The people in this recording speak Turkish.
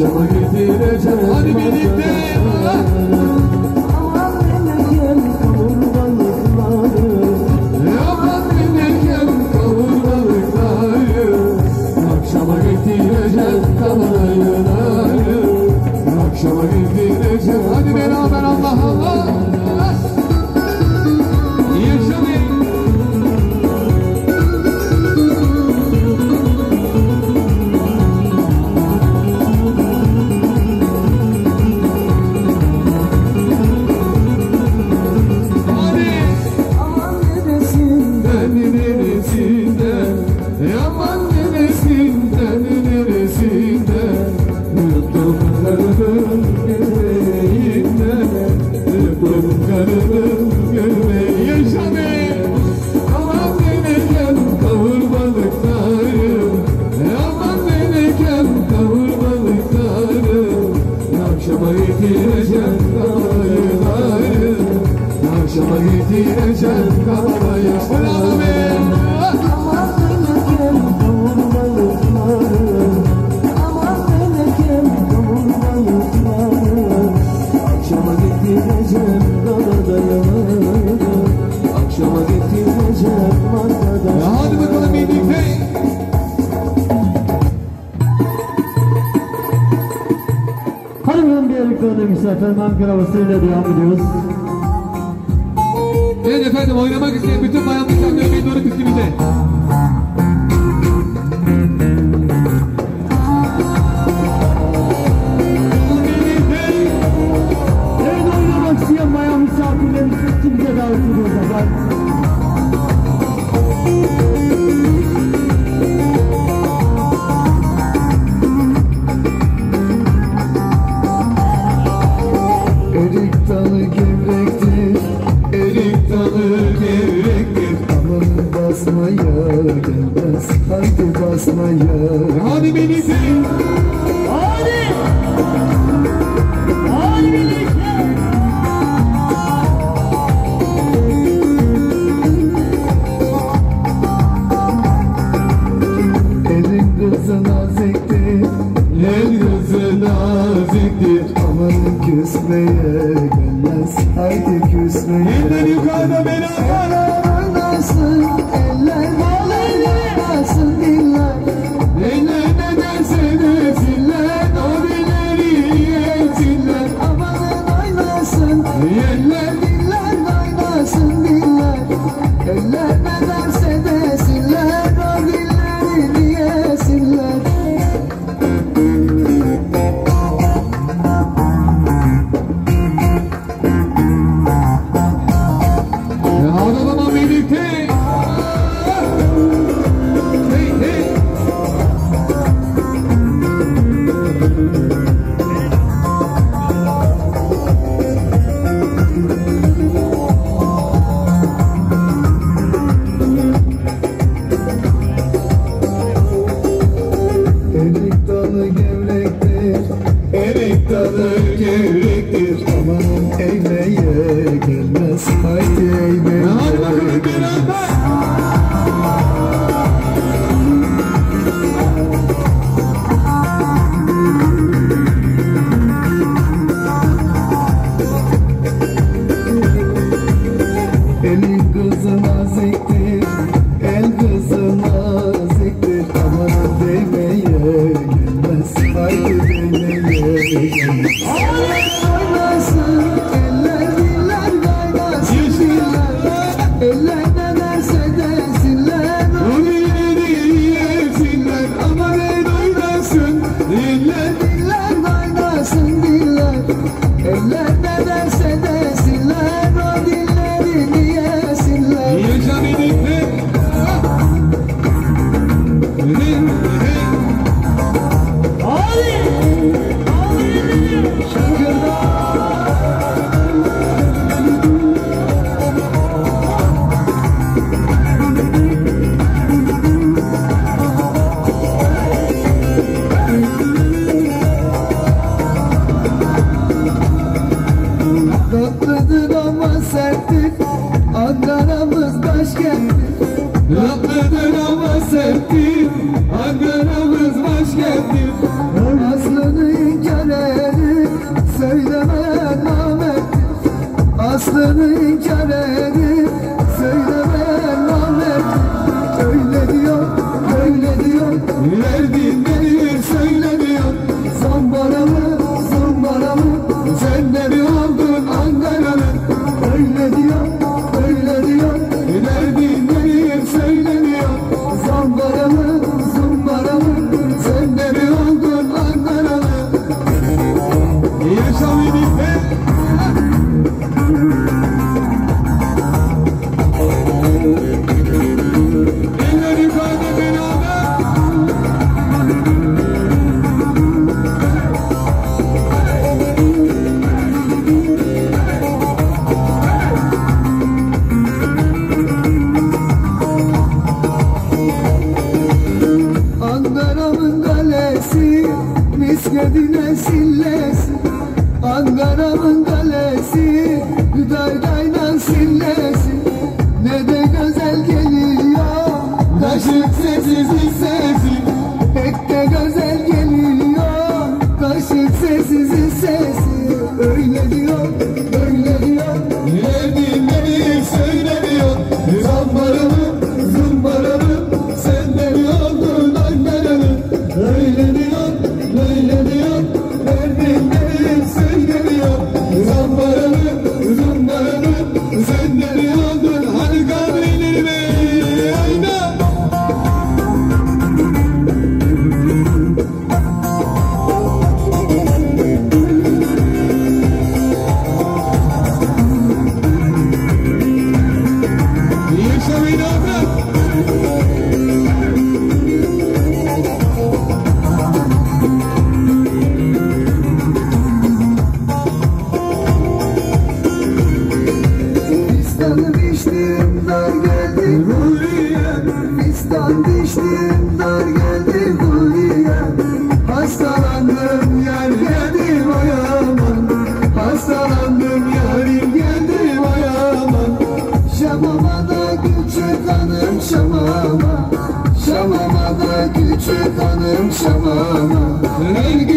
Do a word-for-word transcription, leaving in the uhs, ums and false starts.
akşama getireceğim. Hadi birlikte. Aman benim kavur balıkları, Aman benim kavur balıkları, akşama getireceğim kalayları, akşama getireceğim. Hadi beraber Allah Allah. Yaşamayın. aman neresinden, Neresinden, yaman neresinden, neresinden, yuttum karımın göbeğinden, yuttum karımın göbeği. Yaşamayın. Aman deneken kavur balıkları, aman deneken kavur balıkları, akşama getireceğim kalayları, akşama getireceğim kalayı. Bravo be! aman benim kavur balıkları, aman benim kavur balıkları, akşama getireceğim kalayları, akşama getireceğim markada. Ya hadi bakalım birlikte. Hadi bakalım bir elektronik misafir Ankara havasıyla devam ediyoruz. Evet efendim, oynamak isteyen bütün bayanlıklar dönmeyi doğru bisküvite. Evet, oynamak isteyen bayan misafirlerimiz bize davet ediyoruz efendim. Erik dalı gevrektir, Erik dalı gevrektir. aman basmaya gelmez, haydi basmaya. Hadi birlikte. Hadi! Hadi birlikte! Elin kızı naziktir, El kızı naziktir. aman küsmeye gelmez, haydi küsmeye. Eller yukarıda beraber. Oynasın eller, oynasın diller, Eller ne derse desinler, o dilleri yesinler. amanın oynasın Eller diller, oynasın diller. Eller ne derse desinler, o dillerini yesinler. ya hadi o zaman birlikte. Hey hey. Erik dalı gevrektir, Erik dalı gevrektir. amanın eğmeye gelmez, haydi Ya eğmeye hadi bakalım gelmez. beraber. Elin kızı naziktir, el kızı naziktir, amanın değmeye gelmez, haydi değmeye gelmez. Oynasın eller, diller, oynasın diller, eller ne derse desinler, O dilleri yesinler, aman el oynasın. Eller diller, oynasın diller, eller ne derse desinler, o dillerini yesinler. yaşa birlikte. Hey hey. Hadi! Tatlıdır ama serttir, Ankara'mız başkenttir. Tatlıdır ama serttir, Ankara'mız başkenttir. Aslını diştim dar geldi Huliyem Fistan diştim dar geldi Huliyem Hastalandım yar geldi bayaman Hastalandım yarim geldi bayaman Şamama da küçük hanım şamama Şamama da küçük hanım şamama